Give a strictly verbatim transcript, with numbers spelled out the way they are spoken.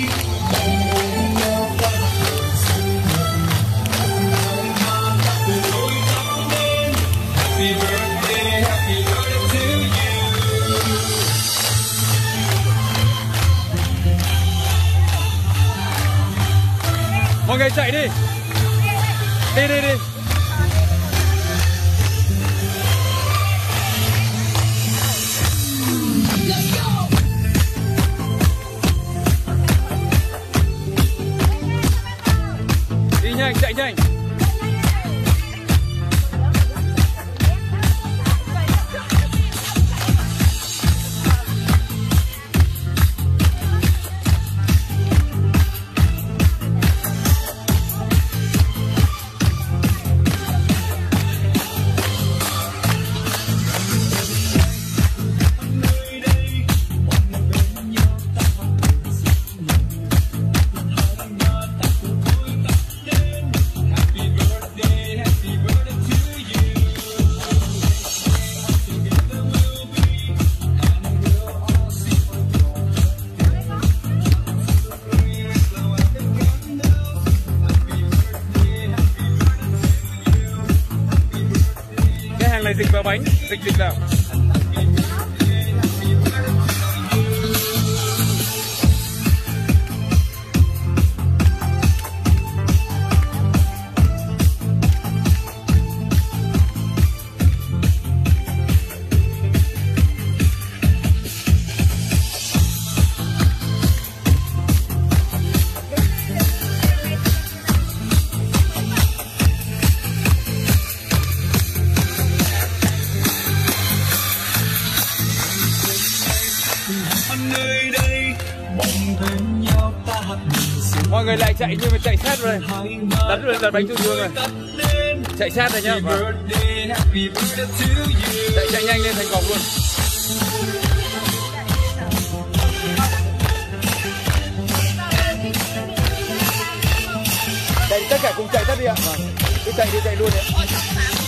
Mọi người chạy đi. Đi đi đi. Đi nhanh, chạy nhanh. Này dịch vào bánh, dịch dịch nào. Mọi người lại chạy nhưng mà chạy sát rồi. Đặt đặt bánh trung dương rồi. Chạy sát rồi nhá. Chạy chạy nhanh lên thành vòng luôn. Chạy tất cả cùng chạy tất đi ạ. Cứ chạy đi chạy luôn đấy.